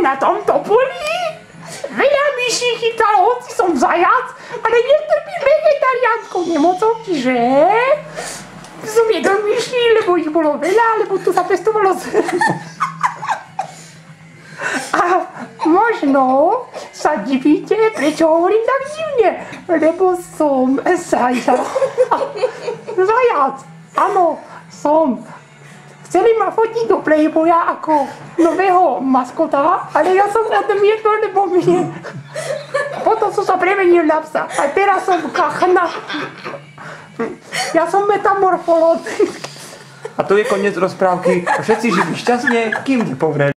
na tomto poli veľa myší chytal, hoci som zajac, ale netrpím vegetariánskou nemocou, čiže som jedol myší, lebo ich bolo veľa, lebo tu sa pestovalo zrno. A možno sa divíte, prečo hovorím tak divne, lebo som zajac. Zajac, áno, som. Chceli ma fotiť do Playboya ako nového maskota, ale ja som odmietol, lebo mne... Potom som sa premenil na psa a teraz som kachna. Ja som metamorfológ. A to je koniec rozprávky. Všetci žili šťastne, kým nepomreli.